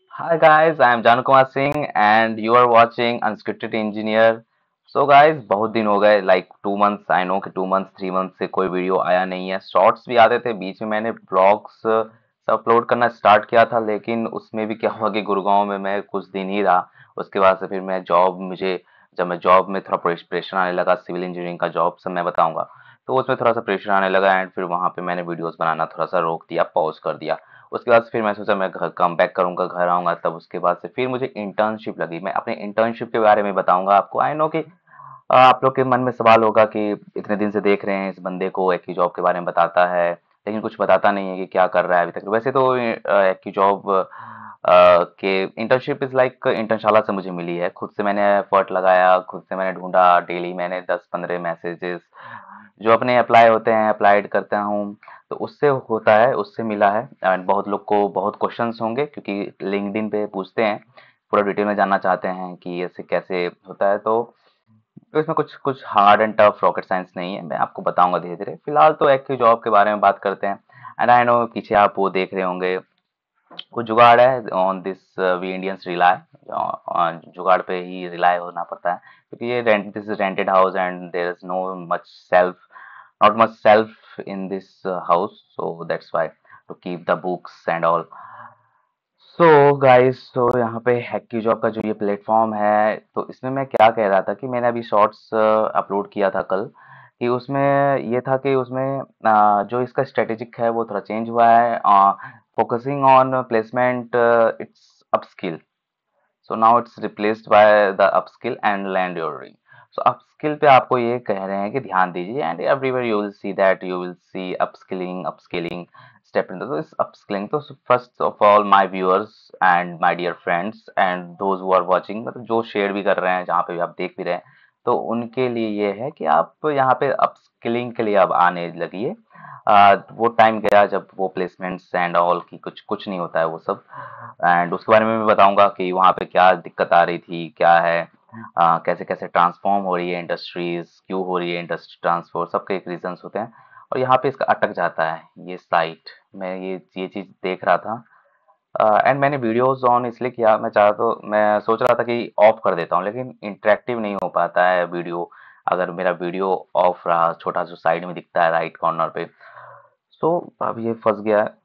Hi guys, I am Janu Kumar Singh and you are watching Unscripted Engineer. So guys, बहुत दिन हो गए like 2 months, I know कि 2 months 3 months से कोई वीडियो आया नहीं है। शॉर्ट्स भी आते थे, बीच में मैंने ब्लॉग्स अपलोड करना स्टार्ट किया था, लेकिन उसमें भी क्या हुआ कि गुड़गांव में मैं कुछ दिन ही रहा। उसके बाद से फिर मैं जॉब मुझे जब मैं जॉब में थोड़ा प्रेशर आने लगा, सिविल इंजीनियरिंग का जॉब सब मैं बताऊंगा, तो उसमें थोड़ा सा प्रेशर आने लगा एंड फिर वहां पे मैंने वीडियोस बनाना थोड़ा सा रोक दिया, पॉज कर दिया। उसके बाद से फिर मैं सोचा मैं घर कम बैक करूंगा, घर आऊंगा, तब उसके बाद से फिर मुझे इंटर्नशिप लगी। मैं अपने इंटर्नशिप के बारे में बताऊंगा आपको। आई नो कि आप लोग के मन में सवाल होगा कि इतने दिन से देख रहे हैं इस बंदे को, एक ही जॉब के बारे में बताता है लेकिन कुछ बताता नहीं है कि क्या कर रहा है अभी तक। वैसे तो एक ही जॉब के इंटर्नशिप इज लाइक इंटर्नशाला से मुझे मिली है। खुद से मैंने एफर्ट लगाया, खुद से मैंने ढूंढा, डेली मैंने 10-15 मैसेजेस जो अपने अप्लाई होते हैं अप्लाइड करता हूँ, तो उससे होता है, उससे मिला है। एंड बहुत लोग को बहुत क्वेश्चंस होंगे क्योंकि लिंक्डइन पे पूछते हैं, पूरा डिटेल में जानना चाहते हैं कि ऐसे कैसे होता है। तो इसमें कुछ कुछ hard and tough rocket science नहीं है, मैं आपको बताऊंगा धीरे धीरे। फिलहाल तो एक जॉब के बारे में बात करते हैं। एंड आई नो पीछे आप वो देख रहे होंगे, कुछ जुगाड़ है on this we Indians rely, जुगाड़ पे ही रिलाई होना पड़ता है क्योंकि ये rent this is rented house and there is no much self not much self in this house, so that's why to keep the books and all. So guys, तो यहाँ पे हैक की जॉब का जो ये प्लेटफॉर्म है, तो इसमें मैं क्या कह रहा था कि मैंने अभी शॉर्ट्स अपलोड किया था कल, कि उसमें ये था कि उसमें जो इसका स्ट्रेटेजिक है वो थोड़ा चेंज हुआ है, focusing on placement it's upskill. So now it's replaced by the upskill and लैंड योरिंग। सो अपस्किल पे आपको ये कह रहे हैं कि ध्यान दीजिए, and everywhere you will see that, you will see upskilling upskilling step in this upskilling. तो first of all my viewers and my dear friends and those who are watching, मतलब जो शेयर भी कर रहे हैं, जहाँ पे भी आप देख भी रहे हैं, तो उनके लिए ये है कि आप यहाँ पे अपस्किलिंग के लिए अब आने लगिए। वो टाइम गया जब वो प्लेसमेंट्स एंड ऑल की कुछ कुछ नहीं होता है वो सब। एंड उसके बारे में मैं बताऊंगा कि वहाँ पे क्या दिक्कत आ रही थी, क्या है, कैसे कैसे ट्रांसफॉर्म हो रही है इंडस्ट्रीज, क्यों हो रही है इंडस्ट्री ट्रांसफॉर, सबके एक रीजंस होते हैं। और यहाँ पे इसका अटक जाता है ये साइट। मैं ये चीज़ देख रहा था एंड मैंने वीडियोस ऑन इसलिए किया, मैं सोच रहा था कि ऑफ कर देता हूँ, लेकिन इंटरेक्टिव नहीं हो पाता है वीडियो अगर मेरा वीडियो ऑफ रहा, छोटा सा साइड में दिखता है राइट कॉर्नर पे। सो अब ये फंस गया है।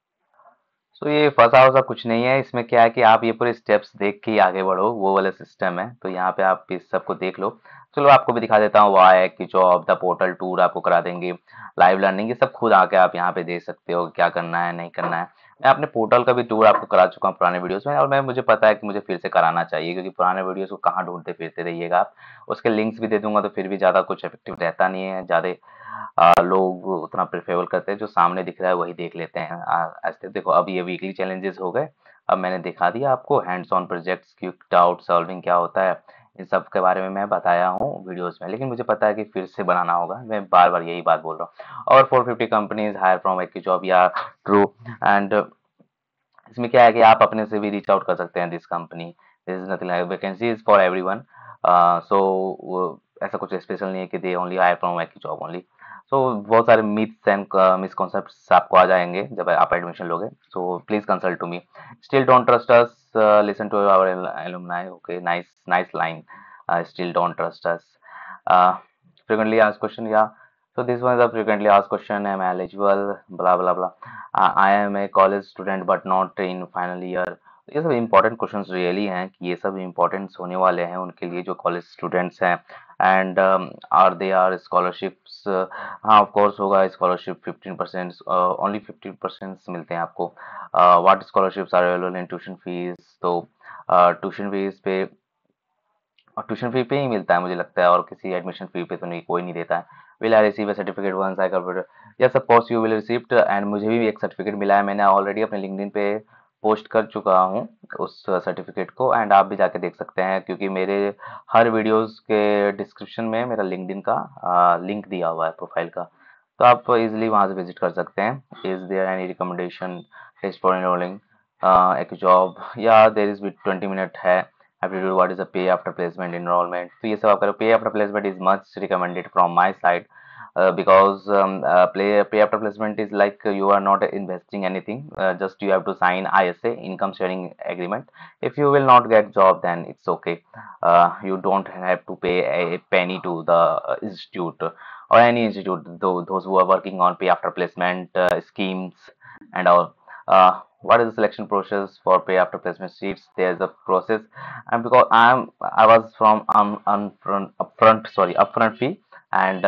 सो ये फंसा वसा कुछ नहीं है, इसमें क्या है कि आप ये पूरे स्टेप्स देख के ही आगे बढ़ो, वो वाला सिस्टम है। तो यहाँ पे आप इस सबको देख लो। चलो आपको भी दिखा देता हूँ, वाई की जॉब द पोर्टल टूर आपको करा देंगे, लाइव लर्निंग, ये सब खुद आके आप यहाँ पे देख सकते हो क्या करना है नहीं करना है। मैं अपने पोर्टल का भी टूर आपको करा चुका हूँ पुराने वीडियोस में, और मैं मुझे पता है कि मुझे फिर से कराना चाहिए क्योंकि पुराने वीडियोस को कहाँ ढूंढते फिरते रहिएगा आप। उसके लिंक्स भी दे दूंगा तो फिर भी ज़्यादा कुछ इफेक्टिव रहता नहीं है, ज़्यादा लोग उतना प्रेफरेबल करते हैं, जो सामने दिख रहा है वही देख लेते हैं। ऐसे देखो, अब ये वीकली चैलेंजेस हो गए, अब मैंने दिखा दिया आपको hands on projects, quick doubt solving क्या होता है, इन सब के बारे में मैं बताया हूँ वीडियोस में। लेकिन मुझे पता है कि फिर से बनाना होगा, मैं बार बार यही बात बोल रहा हूँ। और 450 कंपनीज हायर फ्रॉम एक जॉब या ट्रू। एंड इसमें क्या है कि आप अपने से भी रीच आउट कर सकते हैं this company, this is nothing like vacancy is for everyone. So ऐसा कुछ स्पेशल नहीं है कि दे ओनली हायर फ्रॉम एक जॉब ओनली। सो बहुत सारे मिथ्स एंड मिसकॉन्सेप्ट्स आपको आ जाएंगे जब आप एडमिशन लोगे। So please consult to me, still don't trust us, listen to our alumni. Okay, nice nice line, still don't trust us. Uh, Frequently asked question, yeah. So this one is a frequently asked question. Am I eligible? Blah blah blah. I am a college student but not in final year. ये सब important questions really हैं कि ये सब importance होने वाले हैं उनके लिए जो कॉलेज स्टूडेंट्स हैं। And are they are scholarships, हाँ ऑफ कोर्स होगा स्कॉलरशिप। 15% ओनली 15% मिलते हैं आपको। What scholarships are available in tuition fees, तो ट्यूशन फीस पे और ट्यूशन फी पे ही मिलता है मुझे लगता है, और किसी एडमिशन फी पे तो नहीं, कोई नहीं देता है। Will I receive a certificate once I complete, yes of course you will received. And मुझे भी एक सर्टिफिकेट मिला है, मैंने ऑलरेडी अपने लिंक्डइन पे पोस्ट कर चुका हूँ उस सर्टिफिकेट को, एंड आप भी जाके देख सकते हैं क्योंकि मेरे हर वीडियोस के डिस्क्रिप्शन में मेरा लिंक्डइन का लिंक दिया हुआ है प्रोफाइल का, तो आप इजीली वहाँ से विजिट कर सकते हैं। Is there any recommendation test for enrolling एक जॉब, या देर इज विद 20 मिनट है। Aptitude, what is the pay after placement enrollment, तो ये सब आप करो। Pay after placement is much recommended from my side. because pay after placement is like you are not investing anything, just you have to sign ISA, income sharing agreement. If you will not get job, then it's okay. You don't have to pay a penny to the institute or any institute, those who are working on pay after placement schemes and all. What is the selection process for pay after placement sheets? There's a process, and because I was from upfront fee, and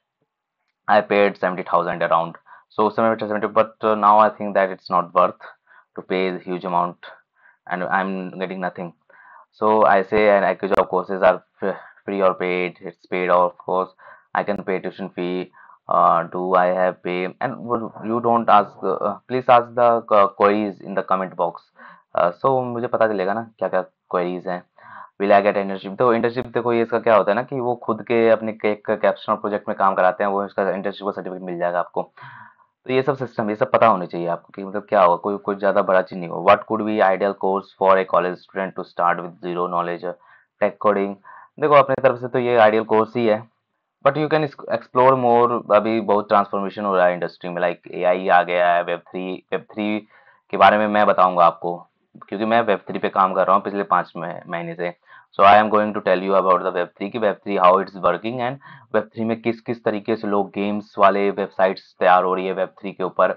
I paid 70,000 around. So 70, but now I think that it's not worth to pay the huge amount, and I'm getting nothing. So I say, and AccuJob courses are free or paid. It's paid, of course. I can pay tuition fee. Do I have pay? And you don't ask. Please ask the queries in the comment box. So मुझे पता चलेगा ना क्या क्या queries हैं. Will I get internship? तो internship देखो, ये इसका क्या होता है ना कि वो खुद के अपने एक कैप्स्टोन प्रोजेक्ट में काम कराते हैं, वो इसका इंटर्नशिप का सर्टिफिकेट मिल जाएगा आपको. तो ये सब सिस्टम, ये सब पता होनी चाहिए आपको कि मतलब क्या होगा, कोई कोई ज्यादा बड़ा चीज नहीं हो. What could be ideal course for a college student to start with zero knowledge tech coding? देखो अपने तरफ से तो ये आइडियल कोर्स ही है, but you can explore more. अभी बहुत ट्रांसफॉर्मेशन हो रहा है इंडस्ट्री में, लाइक एआई आ गया है, वेब थ्री के बारे में मैं बताऊंगा आपको, क्योंकि मैं वेब थ्री पे काम कर रहा हूँ पिछले 5 महीने से. So I am going to tell you about the web three, की web three how it's working, and web three में किस किस तरीके से लोग गेम्स वाले वेबसाइट्स तैयार हो रही है वेब थ्री के ऊपर,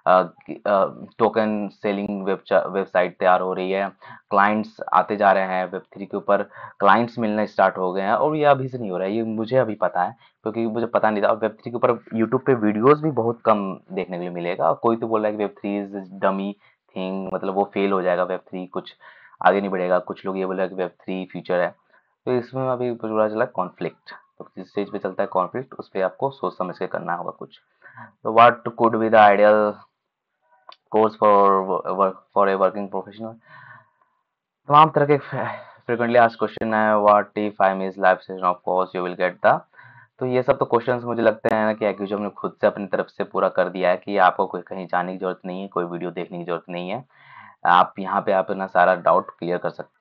टोकन सेलिंग वेबसाइट तैयार हो रही है, क्लाइंट्स आते जा रहे हैं वेब थ्री के ऊपर, क्लाइंट्स मिलना स्टार्ट हो गए हैं. और ये अभी से नहीं हो रहा है, ये मुझे अभी पता है क्योंकि मुझे पता नहीं था. वेब थ्री के ऊपर यूट्यूब पे वीडियोस भी बहुत कम देखने के लिए मिलेगा. कोई तो बोल रहा है कि web three is dummy thing, मतलब वो फेल हो जाएगा, वेब थ्री कुछ आगे नहीं बढ़ेगा. कुछ लोग ये बोल रहे हैं कि वेब थ्री फ्यूचर है. तो इसमें अभी पता चला कॉन्फ्लिक्ट. तो जिस स्टेज पे चलता है कॉन्फ्लिक्ट, उस पर आपको सोच समझ के करना होगा कुछ. तो what could be the ideal course for a working professional? तमाम तरह के फ्रिक्वेंटली आस्क्ड क्वेश्चन है. What if I miss live session, of course you will get the. तो ये सब तो क्वेश्चंस मुझे लगते हैं ना कि एक्यूजम ने खुद से अपनी तरफ से पूरा कर दिया है कि आपको कोई कहीं जाने की जरूरत नहीं है, कोई वीडियो देखने की जरूरत नहीं है. आप यहाँ पे आप अपना सारा डाउट क्लियर कर सकते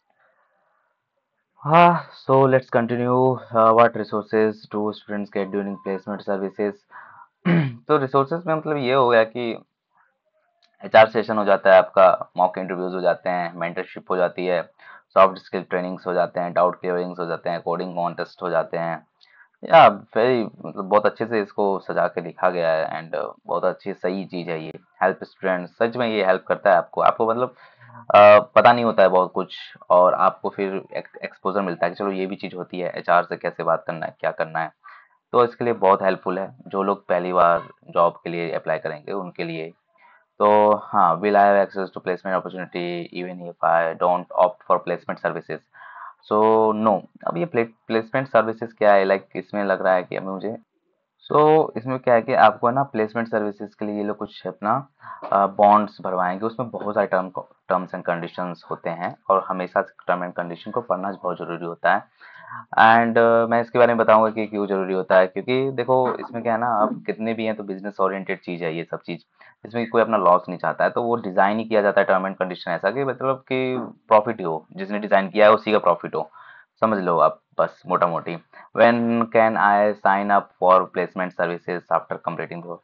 हैं. हाँ, so let's continue. What resources do students get during placement services? तो रिसोर्सेज में मतलब ये हो गया कि एचआर सेशन हो जाता है आपका, मॉक इंटरव्यूज हो जाते हैं, मेंटरशिप हो जाती है, सॉफ्ट स्किल ट्रेनिंग्स हो जाते हैं, डाउट क्लियरिंग्स हो जाते हैं, कोडिंग कॉन्टेस्ट हो जाते हैं. या वेरी मतलब बहुत अच्छे से इसको सजा के लिखा गया है, एंड बहुत अच्छी सही चीज है ये. हेल्प स्टूडेंट, सच में ये हेल्प करता है आपको. आपको मतलब पता नहीं होता है बहुत कुछ, और आपको फिर एक्सपोजर मिलता है कि चलो ये भी चीज होती है, एचआर से कैसे बात करना है, क्या करना है. तो इसके लिए बहुत हेल्पफुल है जो लोग पहली बार जॉब के लिए अप्लाई करेंगे उनके लिए. तो हाँ, will I have access to placement opportunity even if I don't opt for placement services? So no. अब ये प्लेसमेंट सर्विसेज क्या है, लाइक इसमें लग रहा है कि अभी मुझे. सो इसमें क्या है कि आपको है ना प्लेसमेंट सर्विसेज के लिए ये लोग कुछ अपना बॉन्ड्स भरवाएंगे. उसमें बहुत सारे टर्म्स एंड कंडीशंस होते हैं, और हमेशा टर्म एंड कंडीशन को पढ़ना बहुत जरूरी होता है. एंड मैं इसके बारे में बताऊंगा कि क्यों जरूरी होता है, क्योंकि देखो इसमें क्या है ना, अब कितने भी हैं तो बिजनेस ओरिएंटेड चीज है ये सब चीज. इसमें कोई अपना लॉस नहीं चाहता है, तो वो डिजाइन ही किया जाता है टर्म एंड कंडीशन ऐसा कि मतलब कि प्रॉफिट ही हो, जिसने डिजाइन किया है उसी का प्रॉफिट हो. समझ लो आप बस मोटा मोटी. When can I sign up for placement services after completing the.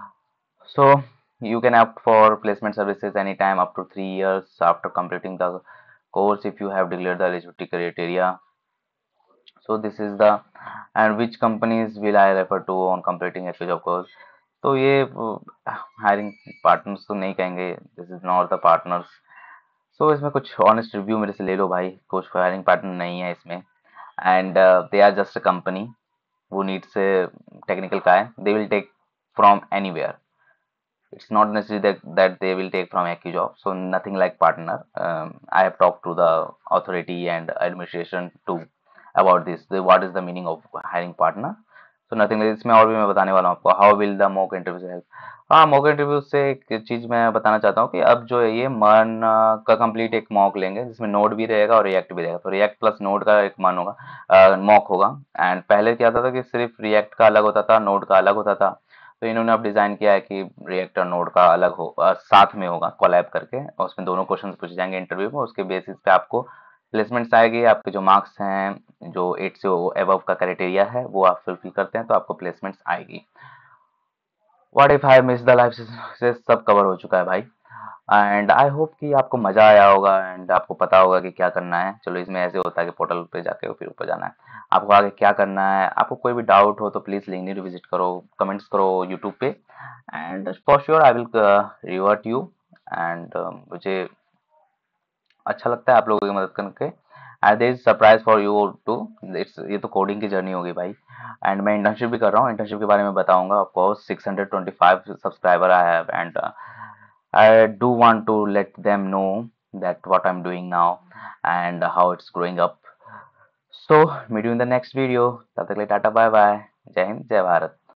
So you can opt for placement services anytime up to 3 years after completing the course if you have declared the eligibility criteria. So this is the. And which companies will I refer to on completing a job course? तो ये hiring partners तो नहीं कहेंगे, this is not the partners. So इसमें कुछ honest review मेरे से ले लो भाई, कुछ हायरिंग पार्टनर नहीं है इसमें. And they are just a company who needs a technical guy. They will take from anywhere. It's not necessary that they will take from AccuJob. So nothing like partner. I have talked to the authority and administration too about this. What is the meaning of hiring partner? So nothing like. इसमें और भी मैं बताने वाला हूँ आपको. How will the mock interview help? हाँ, mock interview से एक चीज मैं बताना चाहता हूँ कि अब जो है ये मन का कंप्लीट एक मॉक लेंगे जिसमें नोड भी रहेगा और रिएक्ट भी रहेगा. तो रिएक्ट प्लस नोड का एक मन होगा, मॉक होगा. एंड पहले क्या होता था कि सिर्फ रिएक्ट का अलग होता था, नोड का अलग होता था. तो इन्होंने अब डिजाइन किया है कि रिएक्ट और नोड का अलग हो, साथ में होगा कोलैब करके, और उसमें दोनों क्वेश्चंस पूछे जाएंगे इंटरव्यू में. उसके बेसिस पे आपको प्लेसमेंट्स आएगी, आपके जो मार्क्स हैं, जो 8 से अबव का क्राइटेरिया है वो आप फुलफिल करते हैं तो आपको प्लेसमेंट्स आएगी। What if I miss the life से सब कवर हो चुका है भाई। एंड आई होप कि आपको मजा आया होगा एंड आपको पता होगा कि क्या करना है। चलो, इसमें ऐसे होता है कि पोर्टल पे जाके फिर ऊपर जाना है। आपको आगे क्या करना है, आपको कोई भी डाउट हो तो प्लीज लिंक्डइन विजिट करो, कमेंट्स करो यूट्यूब पे, and for sure I will revert you. And मुझे अच्छा लगता है आप लोगों की मदद करके। And there is surprise for you too. It's ये तो कोडिंग की जर्नी होगी भाई। एंड मैं इंटर्नशिप भी कर रहा हूँ, इंटर्नशिप के बारे में बताऊंगा आपको। 625 subscriber I have, and I do want to let them know that what I'm doing now and how it's growing up. So meet you in the next video. तब तक के लिए टाटा बाय बाय। जय हिंद जय भारत।